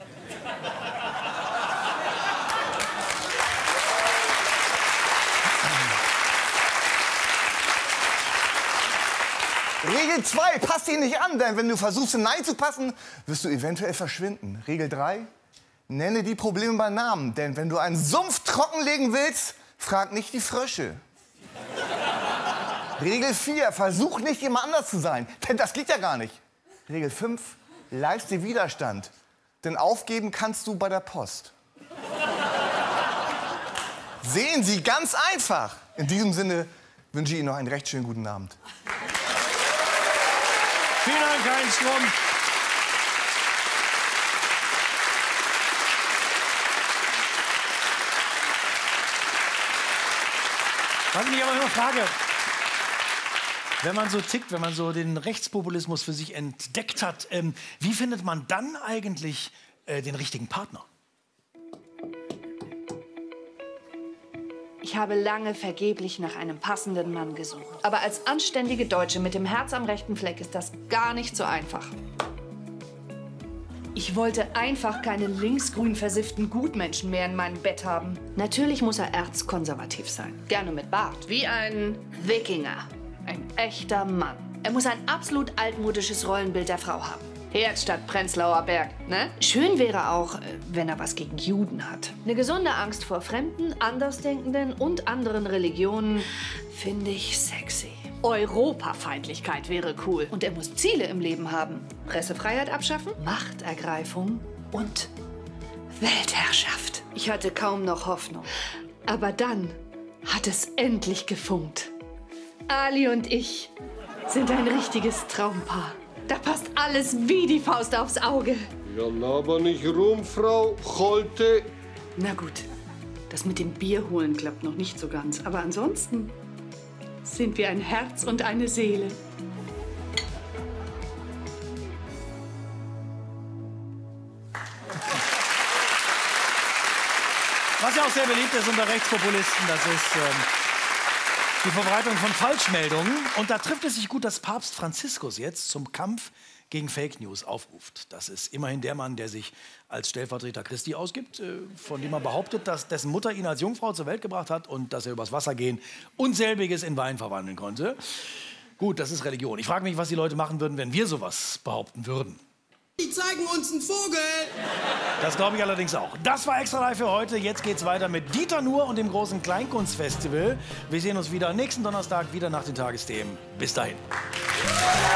Regel 2. Passt dich nicht an, denn wenn du versuchst, hineinzupassen, wirst du eventuell verschwinden. Regel 3. Nenne die Probleme beim Namen, denn wenn du einen Sumpf trockenlegen willst, frag nicht die Frösche. Regel 4. Versuch nicht jemand anders zu sein, denn das geht ja gar nicht. Regel 5. Leiste Widerstand, denn aufgeben kannst du bei der Post. Sehen Sie, ganz einfach. In diesem Sinne wünsche ich Ihnen noch einen recht schönen guten Abend. Vielen Dank, Heinz Strunk. Was ich mich aber immer frage, wenn man so tickt, wenn man so den Rechtspopulismus für sich entdeckt hat, wie findet man dann eigentlich den richtigen Partner? Ich habe lange vergeblich nach einem passenden Mann gesucht. Aber als anständige Deutsche mit dem Herz am rechten Fleck ist das gar nicht so einfach. Ich wollte einfach keine linksgrün versifften Gutmenschen mehr in meinem Bett haben. Natürlich muss er erzkonservativ sein. Gerne mit Bart. Wie ein Wikinger. Ein echter Mann. Er muss ein absolut altmodisches Rollenbild der Frau haben. Herd statt Prenzlauer Berg, ne? Schön wäre auch, wenn er was gegen Juden hat. Eine gesunde Angst vor Fremden, Andersdenkenden und anderen Religionen finde ich sexy. Europafeindlichkeit wäre cool. Und er muss Ziele im Leben haben. Pressefreiheit abschaffen, Machtergreifung und Weltherrschaft. Ich hatte kaum noch Hoffnung. Aber dann hat es endlich gefunkt. Ali und ich sind ein richtiges Traumpaar. Da passt alles wie die Faust aufs Auge. Ja, laber nicht rum, Frau Cholte. Na gut, das mit dem Bier holen klappt noch nicht so ganz. Aber ansonsten sind wir ein Herz und eine Seele. Was ja auch sehr beliebt ist unter Rechtspopulisten, das ist die Verbreitung von Falschmeldungen. Und da trifft es sich gut, dass Papst Franziskus jetzt zum Kampf gegen Fake News aufruft. Das ist immerhin der Mann, der sich als Stellvertreter Christi ausgibt, von dem er behauptet, dass dessen Mutter ihn als Jungfrau zur Welt gebracht hat und dass er übers Wasser gehen und selbiges in Wein verwandeln konnte. Gut, das ist Religion. Ich frage mich, was die Leute machen würden, wenn wir sowas behaupten würden. Die zeigen uns einen Vogel. Das glaube ich allerdings auch. Das war Extra Live für heute. Jetzt geht's weiter mit Dieter Nuhr und dem großen Kleinkunstfestival. Wir sehen uns wieder nächsten Donnerstag, wieder nach den Tagesthemen. Bis dahin.